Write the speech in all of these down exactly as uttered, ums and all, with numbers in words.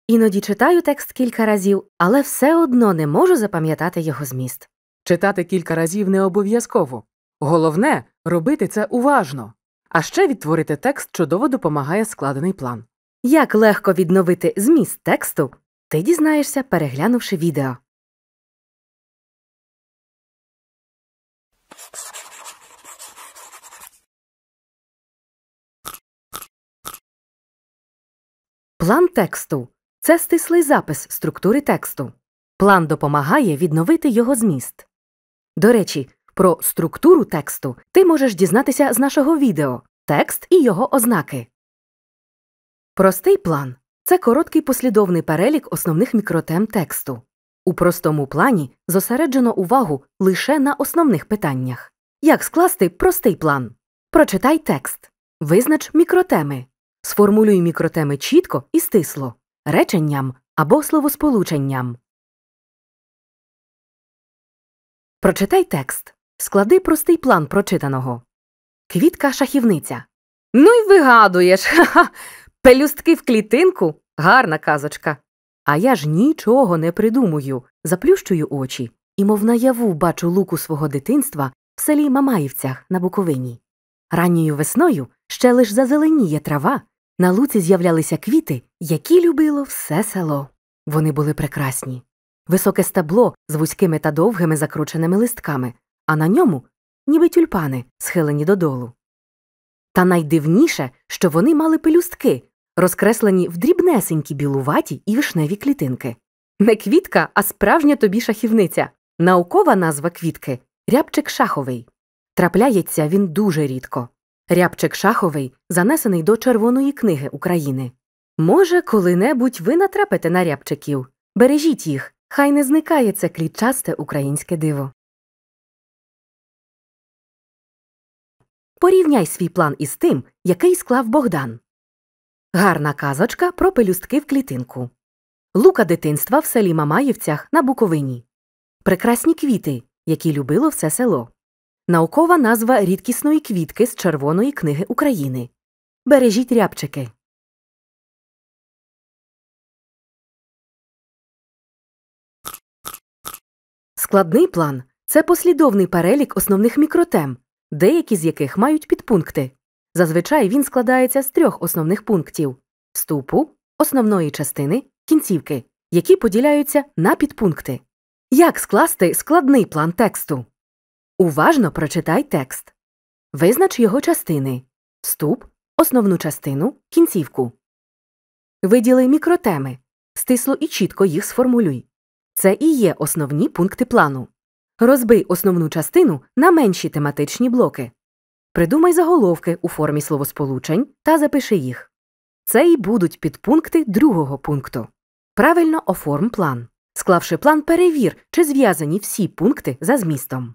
Іноді читаю текст кілька разів, але все одно не можу запам'ятати його зміст. Читати кілька разів не обов'язково. Головне – робити це уважно. А ще відтворити текст чудово допомагає складений план. Як легко відновити зміст тексту, ти дізнаєшся, переглянувши відео. План тексту – це стислий запис структури тексту. План допомагає відновити його зміст. До речі, про структуру тексту ти можеш дізнатися з нашого відео «Текст і його ознаки». Простий план – це короткий послідовний перелік основних мікротем тексту. У простому плані зосереджено увагу лише на основних питаннях. Як скласти простий план? Прочитай текст. Визнач мікротеми. Сформулюй мікротеми чітко і стисло, реченням або словосполученням. Прочитай текст. Склади простий план прочитаного. Квітка-шахівниця. Ну й вигадуєш! Ха-ха! Пелюстки в клітинку? Гарна казочка. А я ж нічого не придумую. Заплющую очі і мов наяву бачу луку свого дитинства в селі Мамаївцях на Буковині. Ранньою весною ще лиш зазеленіє трава, на луці з'являлися квіти, які любило все село. Вони були прекрасні. Високе стебло з вузькими та довгими закрученими листками, а на ньому ніби тюльпани, схилені додолу. Та найдивніше, що вони мали пелюстки, розкреслені в дрібнесенькі білуваті і вишневі клітинки. Не квітка, а справжня тобі шахівниця. Наукова назва квітки – рябчик шаховий. Трапляється він дуже рідко. Рябчик шаховий занесений до Червоної книги України. Може, коли-небудь ви натрапите на рябчиків. Бережіть їх, хай не зникає це клітчасте українське диво. Порівняй свій план із тим, який склав Богдан. Гарна казочка про пелюстки в клітинку. Лука дитинства в селі Мамаївцях на Буковині. Прекрасні квіти, які любило все село. Наукова назва рідкісної квітки з Червоної книги України. Бережіть рябчики. Складний план – це послідовний перелік основних мікротем, деякі з яких мають підпункти. Зазвичай він складається з трьох основних пунктів – вступу, основної частини, кінцівки, які поділяються на підпункти. Як скласти складний план тексту? Уважно прочитай текст. Визнач його частини – вступ, основну частину, кінцівку. Виділи мікротеми, стисло і чітко їх сформулюй. Це і є основні пункти плану. Розбий основну частину на менші тематичні блоки. Придумай заголовки у формі словосполучень та запиши їх. Це і будуть підпункти другого пункту. Правильно оформ план. Склавши план, перевір, чи зв'язані всі пункти за змістом.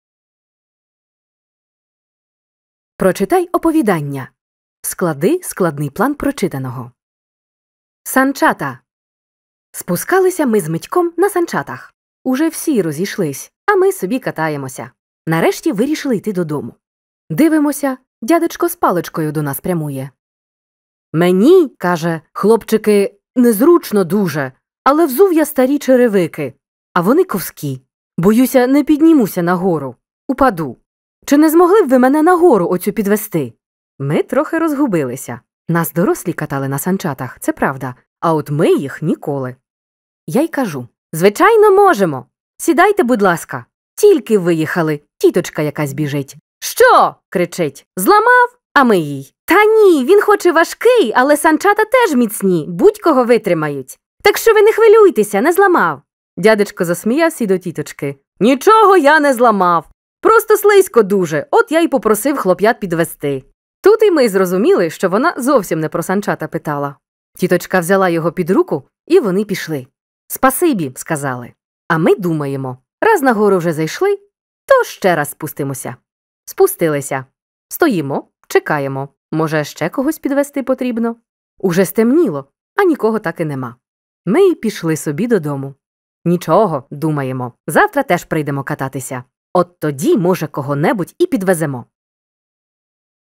Прочитай оповідання. Склади складний план прочитаного. Санчата. Спускалися ми з Митьком на санчатах. Уже всі розійшлись, а ми собі катаємося. Нарешті вирішили йти додому. Дивимося, дядечко з паличкою до нас прямує. «Мені, – каже, – хлопчики, незручно дуже, але взув я старі черевики, а вони ковські. Боюся, не піднімуся нагору. Упаду. Чи не змогли б ви мене нагору оцю підвести?» Ми трохи розгубилися. Нас дорослі катали на санчатах, це правда, а от ми їх ніколи. Я й кажу: «Звичайно, можемо. Сідайте, будь ласка. Тільки виїхали, тіточка якась біжить». «Що?» – кричить. «Зламав?» А ми їй: «Та ні, він хоч і важкий, але санчата теж міцні, будь-кого витримають. Так що ви не хвилюйтеся, не зламав». Дядечко засміявся й до тіточки: «Нічого я не зламав. Просто слизько дуже, от я й попросив хлоп'ят підвести». Тут і ми зрозуміли, що вона зовсім не про санчата питала. Тіточка взяла його під руку, і вони пішли. «Спасибі», – сказали. А ми думаємо, раз нагору вже зайшли, то ще раз спустимося. Спустилися. Стоїмо, чекаємо. Може, ще когось підвести потрібно? Уже стемніло, а нікого так і нема. Ми й пішли собі додому. Нічого, думаємо, завтра теж прийдемо кататися. От тоді, може, кого-небудь і підвеземо.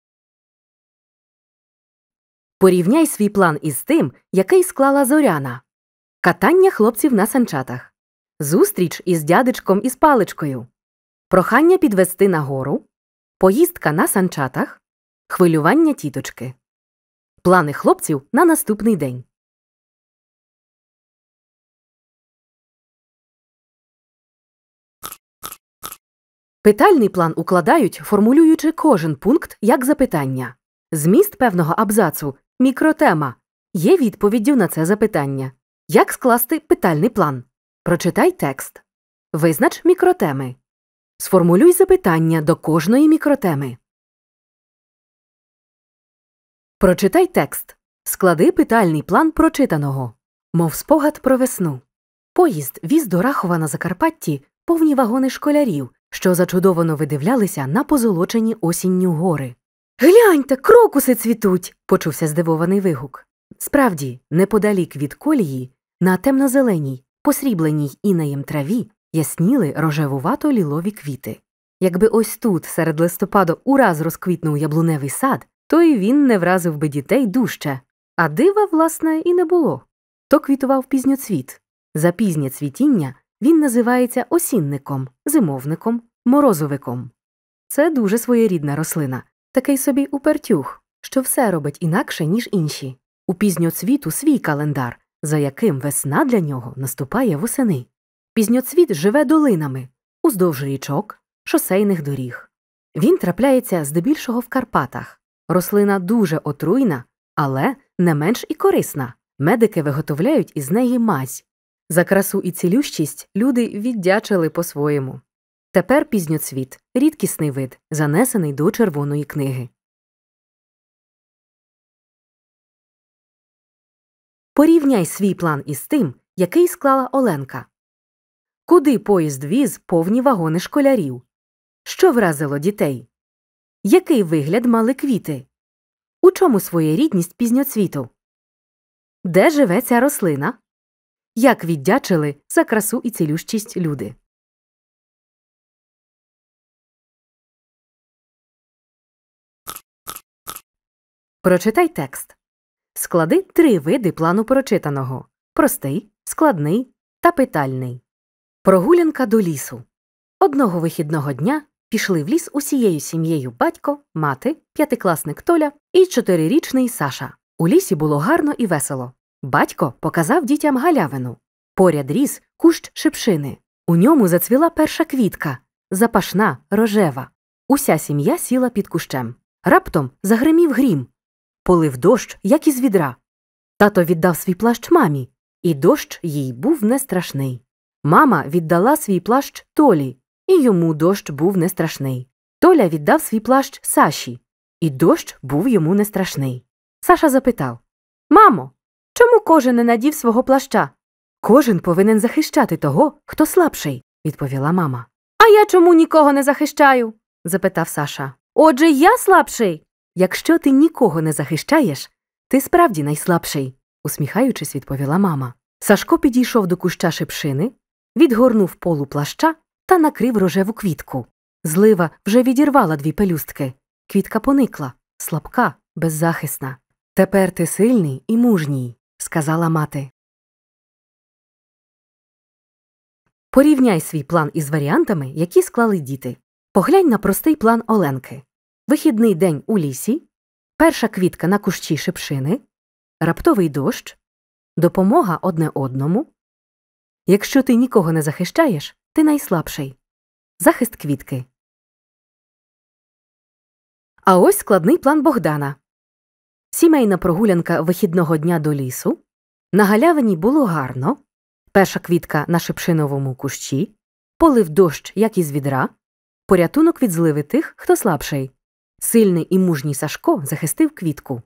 Порівняй свій план із тим, який склала Зоряна. Катання хлопців на санчатах. Зустріч із дядечком із паличкою. Прохання підвести нагору. Поїздка на санчатах. Хвилювання тіточки. Плани хлопців на наступний день. Питальний план укладають, формулюючи кожен пункт як запитання. Зміст певного абзацу – мікротема – є відповіддю на це запитання. Як скласти питальний план? Прочитай текст. Визнач мікротеми. Сформулюй запитання до кожної мікротеми. Прочитай текст. Склади питальний план прочитаного. Мов спогад про весну. Поїзд віз до Рахова на Закарпатті повні вагони школярів, що зачудовано видивлялися на позолочені осінню гори. «Гляньте, крокуси цвітуть!» – почувся здивований вигук. Справді, неподалік від колії, на темно-зеленій, посрібленій інеєм траві, ясніли рожевувато-лілові квіти. Якби ось тут, серед листопаду, ураз розквітнув яблуневий сад, то й він не вразив би дітей дужче. А дива, власне, і не було. То квітував пізньоцвіт. За пізнє цвітіння він називається осінником, зимовником, морозовиком. Це дуже своєрідна рослина. Такий собі упертюх, що все робить інакше, ніж інші. У пізньоцвіту свій календар, за яким весна для нього наступає восени. Пізньоцвіт живе долинами, уздовж річок, шосейних доріг. Він трапляється здебільшого в Карпатах. Рослина дуже отруйна, але не менш і корисна. Медики виготовляють із неї мазь. За красу і цілющість люди віддячили по-своєму. Тепер пізньоцвіт – рідкісний вид, занесений до Червоної книги. Порівняй свій план із тим, який склала Оленка. Куди поїзд віз повні вагони школярів? Що вразило дітей? Який вигляд мали квіти? У чому своєрідність пізньоцвіту? Де живе ця рослина? Як віддячили за красу і цілющість люди? Прочитай текст. Склади три види плану прочитаного – простий, складний та питальний. Прогулянка до лісу. Одного вихідного дня пішли в ліс усією сім'єю батько, мати, п'ятикласник Толя і чотирирічний Саша. У лісі було гарно і весело. Батько показав дітям галявину. Поряд ріс кущ шипшини. У ньому зацвіла перша квітка – запашна, рожева. Уся сім'я сіла під кущем. Раптом загримів грім. Полив дощ, як із відра. Тато віддав свій плащ мамі, і дощ їй був не страшний. Мама віддала свій плащ Толі, і йому дощ був не страшний. Толя віддав свій плащ Саші, і дощ був йому не страшний. Саша запитав: «Мамо, чому кожен не надів свого плаща?» «Кожен повинен захищати того, хто слабший», – відповіла мама. «А я чому нікого не захищаю?» – запитав Саша. «Отже, я слабший?» «Якщо ти нікого не захищаєш, ти справді найслабший», – усміхаючись, відповіла мама. Сашко підійшов до куща шипшини, відгорнув полу плаща та накрив рожеву квітку. Злива вже відірвала дві пелюстки. Квітка поникла, слабка, беззахисна. «Тепер ти сильний і мужній», – сказала мати. Порівняй свій план із варіантами, які склали діти. Поглянь на простий план Оленки. Вихідний день у лісі, перша квітка на кущі шипшини, раптовий дощ, допомога одне одному. Якщо ти нікого не захищаєш, ти найслабший. Захист квітки. А ось складний план Богдана. Сімейна прогулянка вихідного дня до лісу. На галявині було гарно. Перша квітка на шипшиновому кущі. Полив дощ, як із відра. Порятунок від зливи тих, хто слабший. Сильний і мужній Сашко захистив квітку.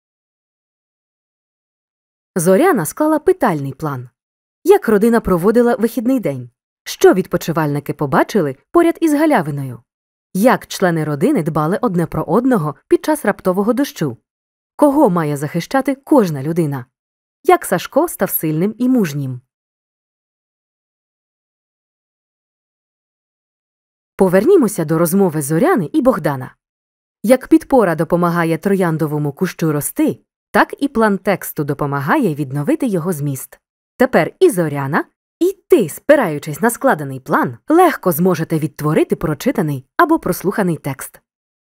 Зоряна склала питальний план. Як родина проводила вихідний день? Що відпочивальники побачили поряд із галявиною? Як члени родини дбали одне про одного під час раптового дощу? Кого має захищати кожна людина? Як Сашко став сильним і мужнім? Повернімося до розмови Зоряни і Богдана. Як підпора допомагає трояндовому кущу рости, так і план тексту допомагає відновити його зміст. Тепер і Зоряна, і ти, спираючись на складений план, легко зможете відтворити прочитаний або прослуханий текст.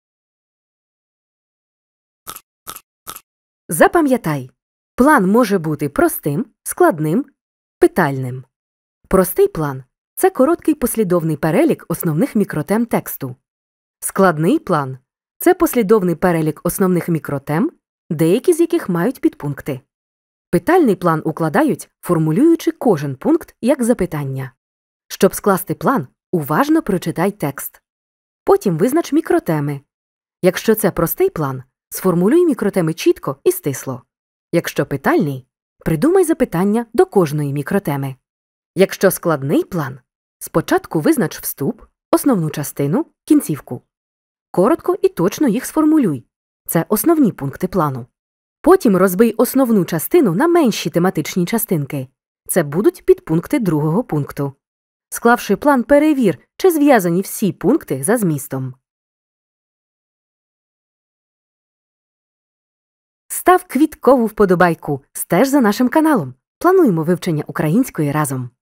Запам'ятай, план може бути простим, складним, питальним. Простий план – це короткий послідовний перелік основних мікротем тексту. Складний план – це послідовний перелік основних мікротем, деякі з яких мають підпункти. Питальний план укладають, формулюючи кожен пункт як запитання. Щоб скласти план, уважно прочитай текст. Потім визнач мікротеми. Якщо це простий план, сформулюй мікротеми чітко і стисло. Якщо питальний, придумай запитання до кожної мікротеми. Якщо складний план, спочатку визнач вступ, основну частину, кінцівку. Коротко і точно їх сформулюй. Це основні пункти плану. Потім розбий основну частину на менші тематичні частинки. Це будуть підпункти другого пункту. Склавши план, перевір, чи зв'язані всі пункти за змістом. Став квіткову вподобайку, стеж за нашим каналом. Плануємо вивчення української разом.